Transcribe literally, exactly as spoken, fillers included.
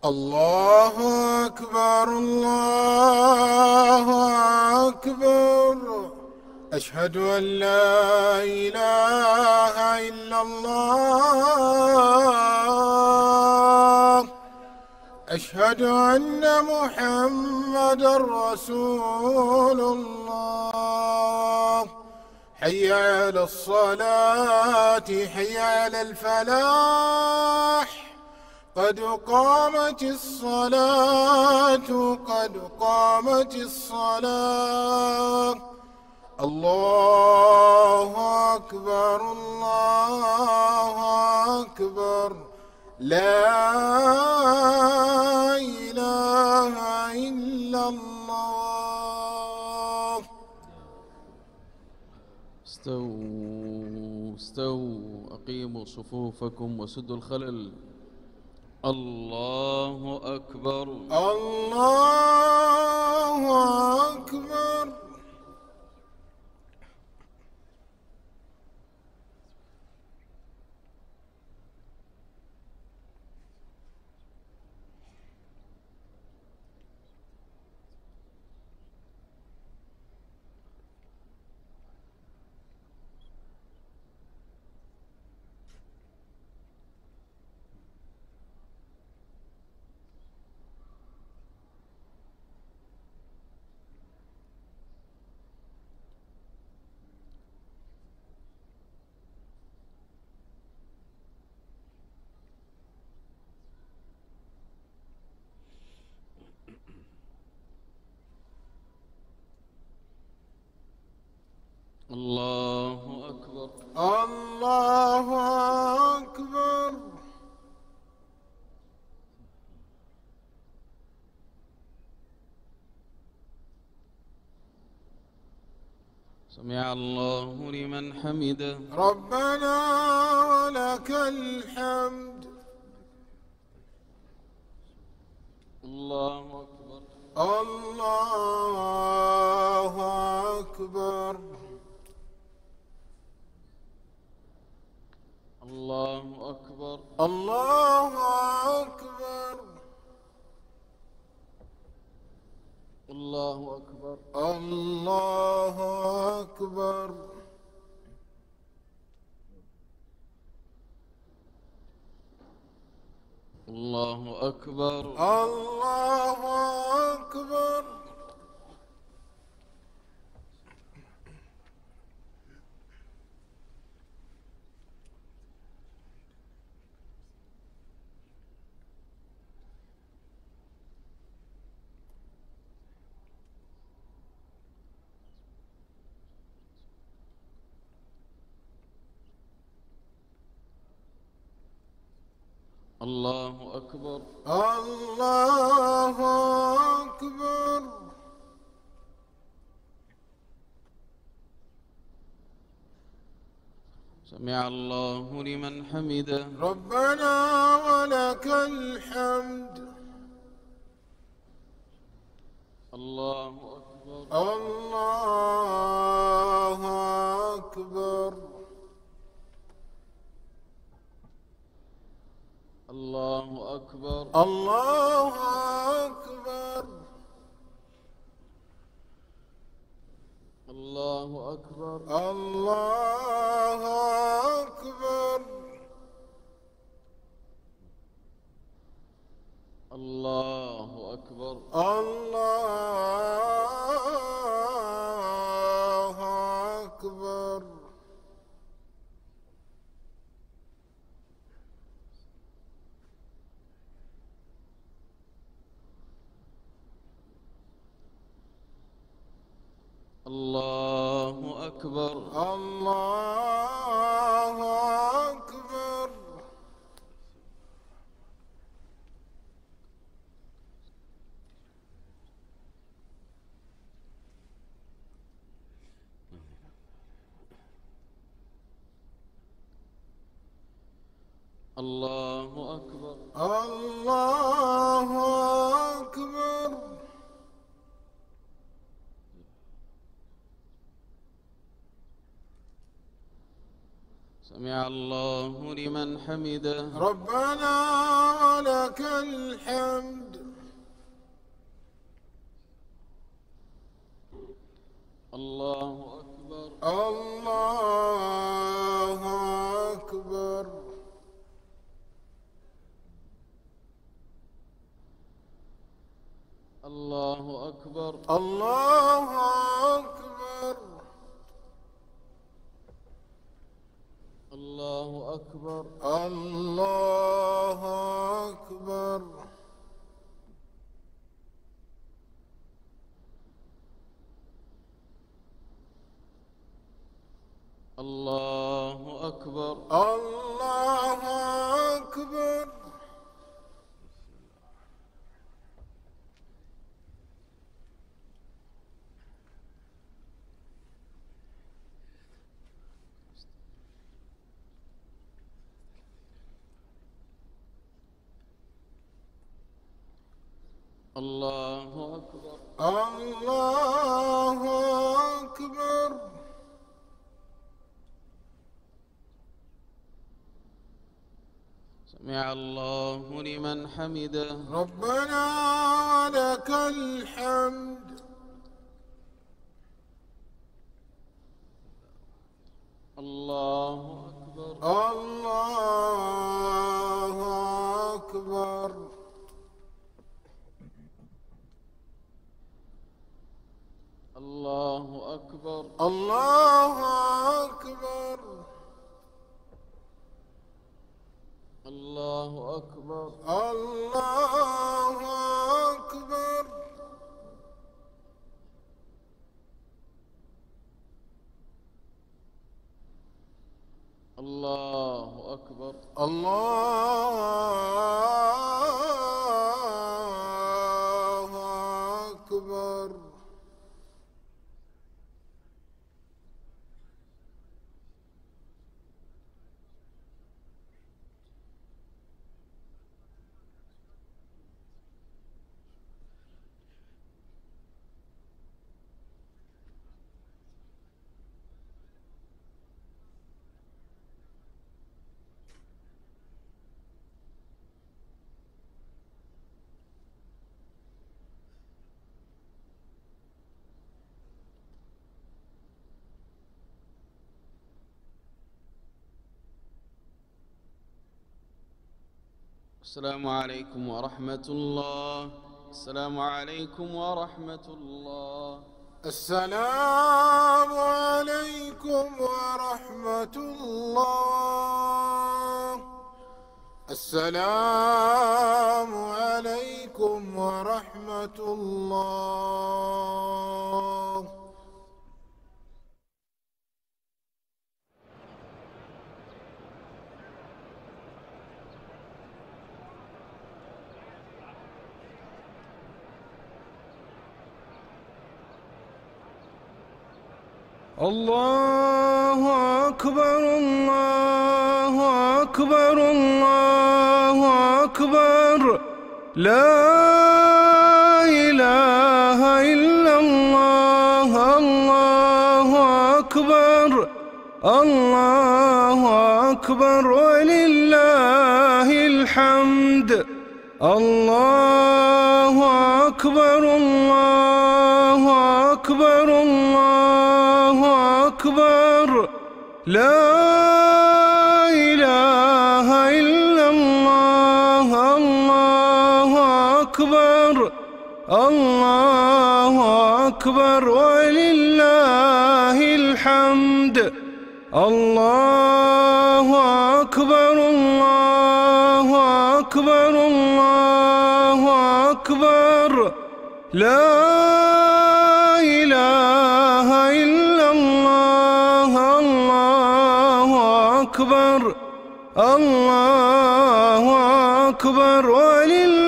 الله أكبر الله أكبر. أشهد أن لا إله إلا الله. أشهد أن محمدًا رسول الله. حي على الصلاة حي على الفلاح. قد قامت الصلاة قد قامت الصلاة. الله أكبر الله أكبر. لا إله إلا الله. استووا استووا أقيموا صفوفكم وسدوا الخلل. الله أكبر الله أكبر. الله أكبر الله أكبر. سمع الله لمن حمده. ربنا ولك الحمد. الله أكبر الله أكبر. الله أكبر الله أكبر. الله أكبر الله أكبر. الله أكبر الله أكبر. الله أكبر الله أكبر. سمع الله لمن حمده. ربنا ولك الحمد. الله أكبر الله أكبر. الله أكبر الله أكبر. الله أكبر الله أكبر. الله أكبر الله أكبر. الله أكبر الله أكبر. الله أكبر الله أكبر. سمع سمع الله لمن حمده. ربنا ولك الحمد. الله أكبر. الله أكبر. الله أكبر. الله أكبر. الله أكبر. الله أكبر. الله أكبر. الله أكبر. الله أكبر. الله أكبر. سمع الله لمن حمده. ربنا ولك الحمد. الله أكبر. الله أكبر. الله أكبر. الله أكبر. الله أكبر. الله أكبر. الله أكبر. الله أكبر. السلام عليكم ورحمة الله. السلام عليكم ورحمة الله. السلام عليكم ورحمة الله. السلام عليكم ورحمة الله. الله أكبر. الله أكبر. الله أكبر. لا إله إلا الله. الله أكبر. الله أكبر ولله الحمد. الله أكبر. الله أكبر. الله أكبر. لا إله إلا الله. الله أكبر. الله أكبر ولله الحمد. الله أكبر. الله أكبر. الله أكبر. لا إله إلا الله. الله أكبر. الله أكبر ولله